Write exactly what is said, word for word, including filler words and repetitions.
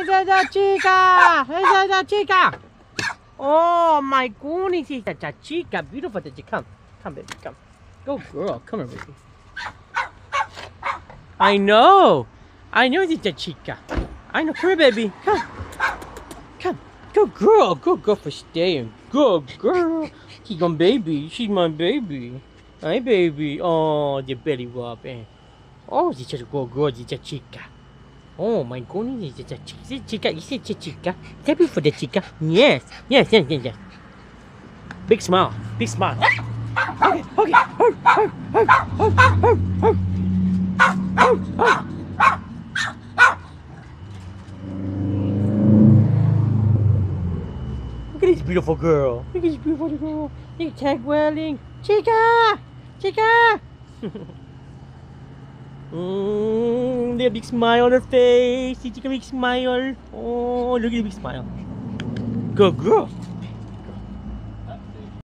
is a Chica! Is a Chica! Oh my goodness, it's a Chica. Beautiful Chica. Come, come, baby, come. Go, girl. Come here, baby. I know. I know it's a Chica. I know. Come here, baby. Come. Come. Good girl. Good girl for staying. Good girl. She's my baby. She's my baby. Hi, baby. Oh, the belly rubbing. Oh, it's just a good girl. It's a Chica. Oh my goodness, it's a Chica. Is it Chica? Is it a Chica? Is that beautiful, the Chica? Yes. Yes, yes, yes, yes. Big smile. Big smile. Okay, okay. Oh, oh, oh, oh, oh, oh. Oh, oh. Look at this beautiful girl. Look at this beautiful girl. Look at tag welding. Chica! Chica! Mmm, the big smile on her face. Chica, big smile. Oh, look at the big smile. Good girl.